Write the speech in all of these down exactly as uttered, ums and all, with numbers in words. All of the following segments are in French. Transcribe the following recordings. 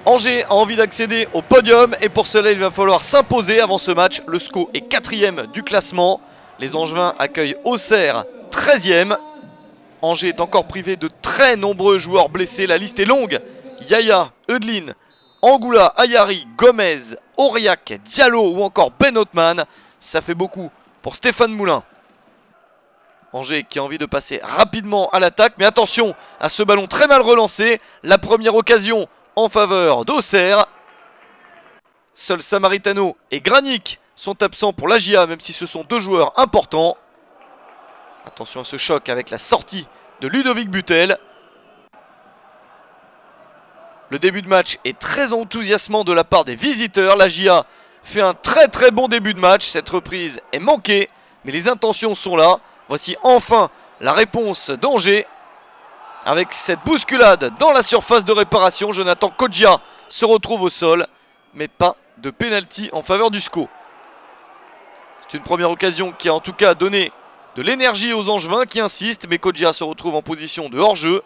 Angers a envie d'accéder au podium et pour cela il va falloir s'imposer avant ce match. Le S C O est quatrième du classement. Les Angevins accueillent Auxerre treizième. Angers est encore privé de très nombreux joueurs blessés. La liste est longue. Yaya, Eudeline, Angoula, Ayari, Gomez, Auriac, Diallo ou encore Ben Othman. Ça fait beaucoup pour Stéphane Moulin. Angers qui a envie de passer rapidement à l'attaque. Mais attention à ce ballon très mal relancé. La première occasion en faveur d'Auxerre. Seuls Samaritano et Granic sont absents pour l'A J A, même si ce sont deux joueurs importants. Attention à ce choc avec la sortie de Ludovic Butel. Le début de match est très enthousiasmant de la part des visiteurs. L'A J A fait un très très bon début de match. Cette reprise est manquée, mais les intentions sont là. Voici enfin la réponse d'Angers. Avec cette bousculade dans la surface de réparation, Jonathan Kodjia se retrouve au sol. Mais pas de pénalty en faveur du S C O. C'est une première occasion qui a en tout cas donné de l'énergie aux Angevins qui insistent. Mais Kodjia se retrouve en position de hors-jeu.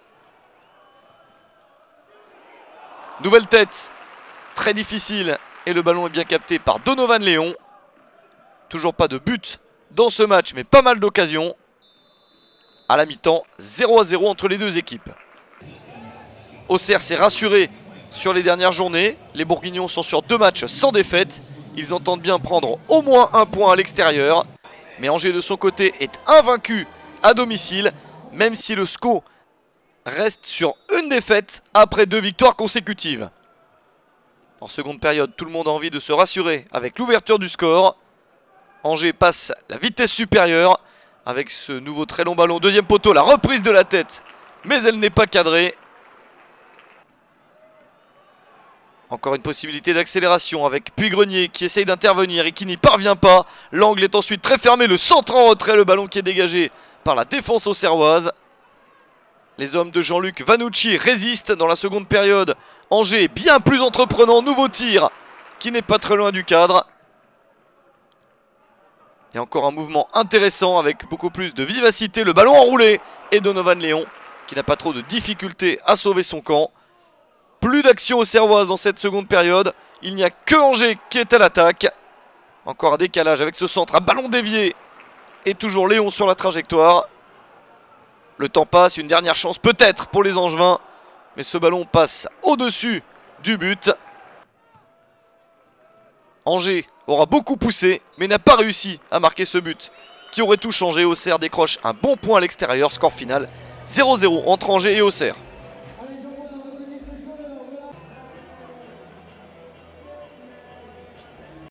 Nouvelle tête, très difficile. Et le ballon est bien capté par Donovan Léon. Toujours pas de but dans ce match, mais pas mal d'occasions. À la mi-temps, zéro à zéro entre les deux équipes. Auxerre s'est rassuré sur les dernières journées. Les Bourguignons sont sur deux matchs sans défaite. Ils entendent bien prendre au moins un point à l'extérieur. Mais Angers de son côté est invaincu à domicile, même si le S C O reste sur une défaite après deux victoires consécutives. En seconde période, tout le monde a envie de se rassurer avec l'ouverture du score. Angers passe la vitesse supérieure avec ce nouveau très long ballon. Deuxième poteau, la reprise de la tête, mais elle n'est pas cadrée. Encore une possibilité d'accélération avec Puy-Grenier qui essaye d'intervenir et qui n'y parvient pas. L'angle est ensuite très fermé, le centre en retrait, le ballon qui est dégagé par la défense auxerroise. Les hommes de Jean-Luc Vanucci résistent dans la seconde période. Angers est bien plus entreprenant, nouveau tir qui n'est pas très loin du cadre. Et encore un mouvement intéressant avec beaucoup plus de vivacité. Le ballon enroulé et Donovan Léon qui n'a pas trop de difficulté à sauver son camp. Plus d'action auxerroise dans cette seconde période. Il n'y a que Angers qui est à l'attaque. Encore un décalage avec ce centre, un ballon dévié. Et toujours Léon sur la trajectoire. Le temps passe, une dernière chance peut-être pour les Angevins. Mais ce ballon passe au-dessus du but. Angers aura beaucoup poussé, mais n'a pas réussi à marquer ce but qui aurait tout changé. Auxerre décroche un bon point à l'extérieur. Score final zéro zéro entre Angers et Auxerre.